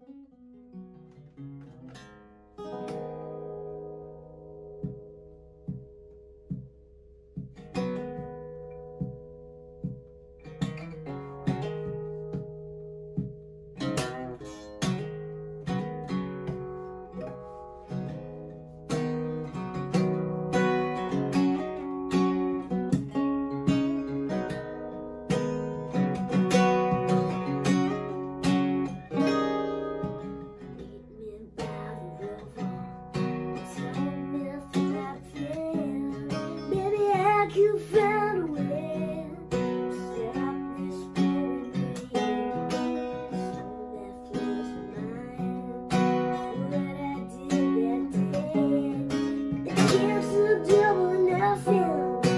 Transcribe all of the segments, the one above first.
You found a way to stop this pouring rain. So left was mine for what I did that day. The chance of double nothing.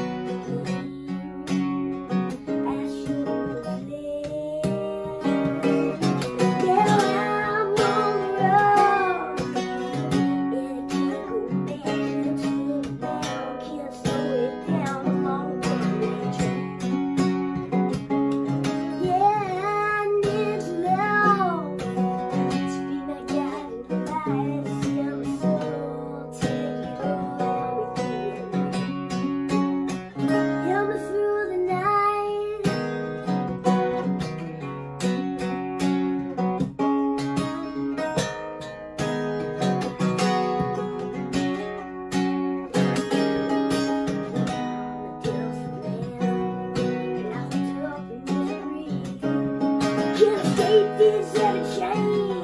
I should have left. Now I'm on the road, and I can't go back until now. Can't slow it down. Can't take this ever change.